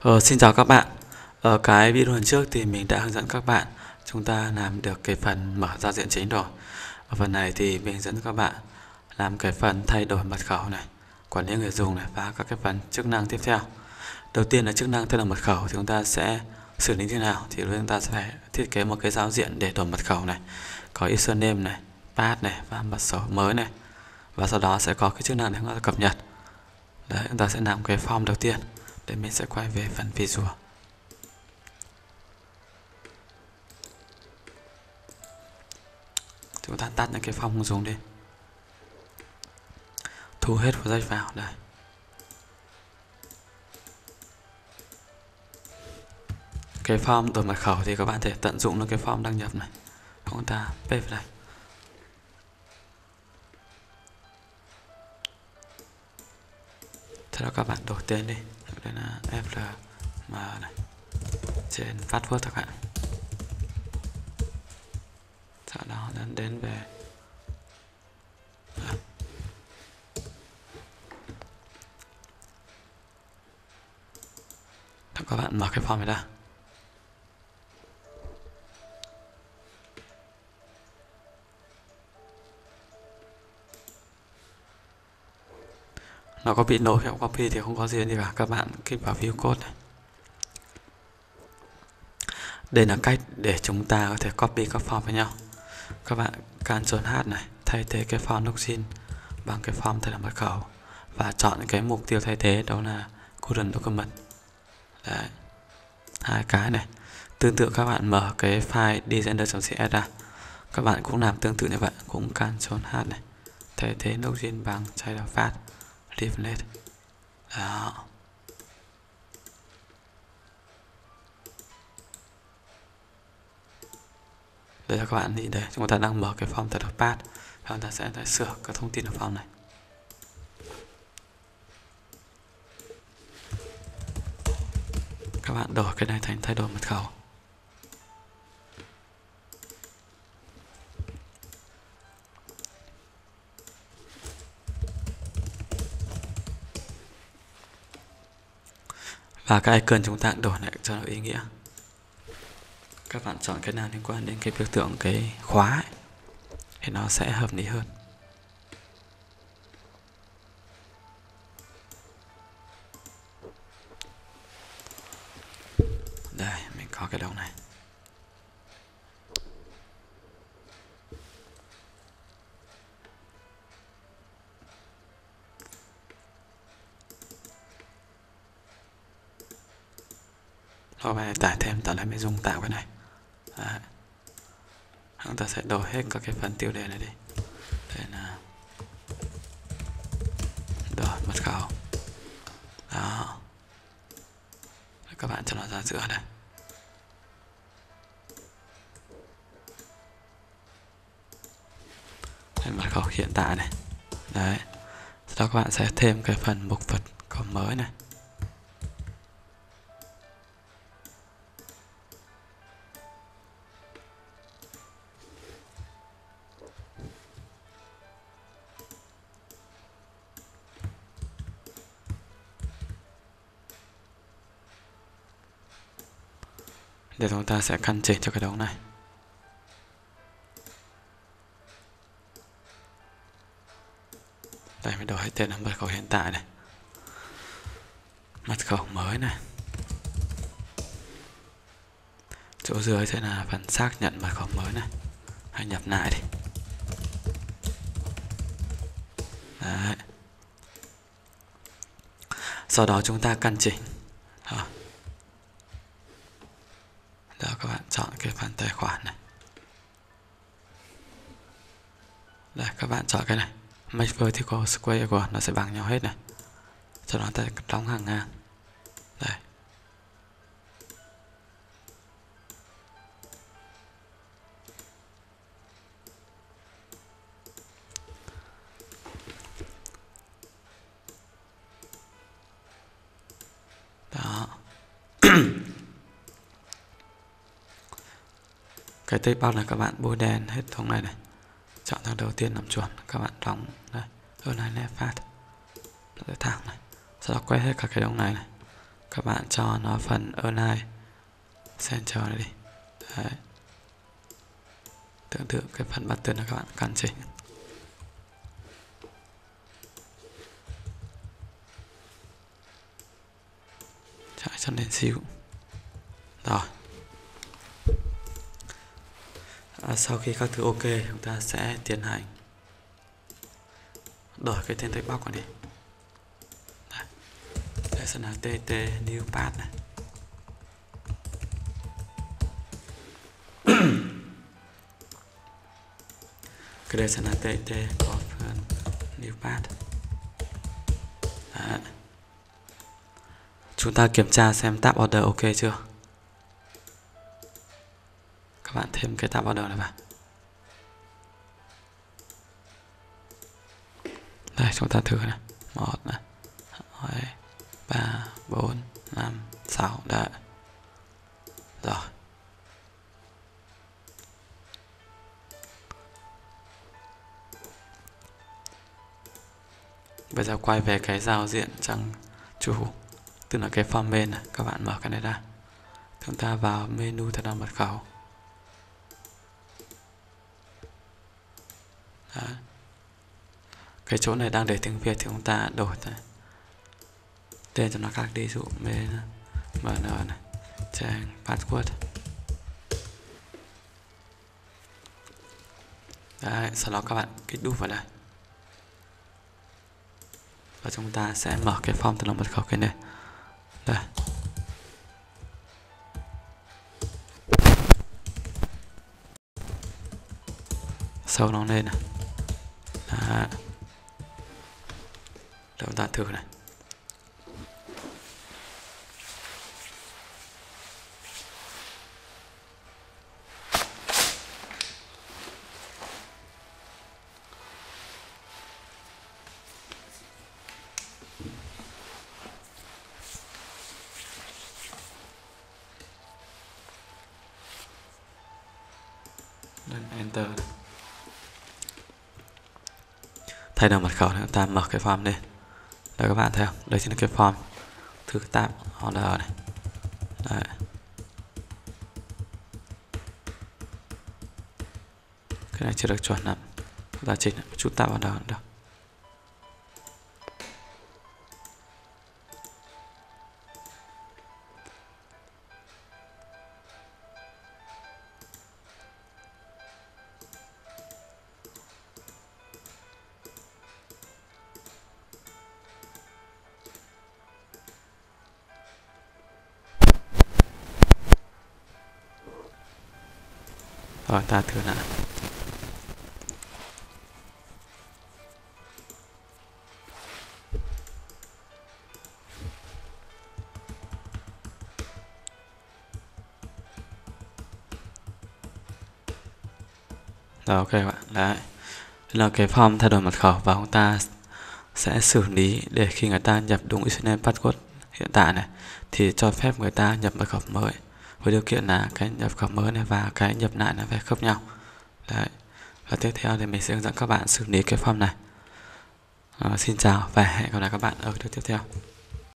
Xin chào các bạn. Ở cái video lần trước thì mình đã hướng dẫn các bạn chúng ta làm được cái phần mở giao diện chính rồi. Ở phần này thì mình hướng dẫn các bạn làm cái phần thay đổi mật khẩu này, quản lý người dùng này và các cái phần chức năng tiếp theo. Đầu tiên là chức năng thay đổi mật khẩu thì chúng ta sẽ xử lý thế nào? Thì chúng ta sẽ phải thiết kế một cái giao diện để đổi mật khẩu này, có username này, pass này và mật khẩu mới này. Và sau đó sẽ có cái chức năng để chúng ta cập nhật. Đấy, chúng ta sẽ làm cái form đầu tiên. Để mình sẽ quay về phần visual. Chúng ta tắt những cái form dùng đi, thu hết vào dây vào đây. Cái form đổi mật khẩu thì các bạn thể tận dụng nó cái form đăng nhập này, chúng ta paste vào đây. Thế đó, các bạn đổi tên đi, đây là FLM này, trên password các bạn. Sau đó đến về các bạn mở cái form này ra. Nó có bị lỗi hiệu copy thì không có gì cả, các bạn kích vào view code này. Đây là cách để chúng ta có thể copy các form với nhau. Các bạn Ctrl+H này, thay thế cái form login bằng cái form thay đổi mật khẩu và chọn cái mục tiêu thay thế, đó là current document. Đấy, hai cái này. Tương tự các bạn mở cái file descender.cs ra, các bạn cũng làm tương tự như vậy, cũng Ctrl+H này, thay thế login bằng child path replace. Đó. Đây là các bạn nhìn đây, chúng ta đang mở cái form thay đổi path và chúng ta sẽ sửa các thông tin ở form này. Các bạn đổi cái này thành thay đổi mật khẩu. Và cái icon chúng ta đổi lại cho nó ý nghĩa. Các bạn chọn cái nào liên quan đến cái biểu tượng cái khóa ấy, thì nó sẽ hợp lý hơn. Đây, mình có cái đầu này. Các bạn tải thêm tạo lại mới dùng tạo cái này. Đấy. Chúng ta sẽ đổi hết các cái phần tiêu đề này đi. Đây là đổi mật khẩu. Đó. Các bạn cho nó ra giữa đây. Đây, mật khẩu hiện tại này. Đấy. Sau đó các bạn sẽ thêm cái phần mục vật khẩu mới này. Để chúng ta sẽ căn chỉnh cho cái đống này. Đây, mình đổi tên là mật khẩu hiện tại này, mật khẩu mới này. Chỗ dưới sẽ là phần xác nhận mật khẩu mới này, hãy nhập lại đi. Đấy. Sau đó chúng ta căn chỉnh. Đó, các bạn chọn cái phần tài khoản này. Đây, các bạn chọn cái này, make vertical square của nó sẽ bằng nhau hết này. Sau đó ta đóng hàng ngang. Đây. Đó. Cái table box này các bạn bôi đen hết thằng này này. Chọn thằng đầu tiên làm chuẩn, các bạn đóng đây, hơn này left phát. Nó sẽ thẳng này. Sau đó quét hết cả cái đống này này. các bạn cho nó phần align center này đi. Đấy. Tương tự cái phần button là các bạn căn chỉnh. Chạy cho lên xíu. Rồi. Sau khi các thứ ok, chúng ta sẽ tiến hành đổi cái tên text box này đi. Đây sẽ là tt new path này. Cái đây sẽ là tt open new path. Đấy. Chúng ta kiểm tra xem tab order ok chưa. Các bạn thêm cái tab order này vào. Đây chúng ta thử này. 1 này, 2, 3, 4, 5, 6. Đấy. Rồi. Bây giờ quay về cái giao diện trang chủ, tức là cái form main này, các bạn mở cái này ra. Chúng ta vào menu thay đổi mật khẩu. Đấy. Cái chỗ này đang để tiếng Việt thì chúng ta đổi này. Tên cho nó khác đi, ví dụ mn này, trang password. Đấy, sau đó các bạn kích đúp vào đây. Và chúng ta sẽ mở cái form tự động mật khẩu cái này. Đây. Sâu nó lên này. Đó. Để chúng ta thử này. Enter này. Thay đổi mật khẩu thì chúng ta mở cái form lên. Đây các bạn thấy không? Đây chính là cái form. Thử tab order này. Đấy. Cái này chưa được chuẩn lắm. Chúng ta chỉnh một chút tab order cũng được. Rồi ta thử lại. Rồi ok các bạn. Đấy. Đây là cái form thay đổi mật khẩu và chúng ta sẽ xử lý để khi người ta nhập đúng username password hiện tại này thì cho phép người ta nhập mật khẩu mới, với điều kiện là cái nhập khẩu mới này và cái nhập lại là phải khớp nhau. Đấy. Và tiếp theo thì mình sẽ hướng dẫn các bạn xử lý cái form này. Xin chào và hẹn gặp lại các bạn ở video tiếp theo.